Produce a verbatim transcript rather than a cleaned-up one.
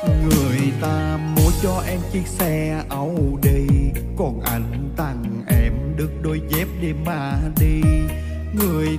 Người ta mua cho em chiếc xe Audi, còn anh tặng em được đôi dép để mà đi. Người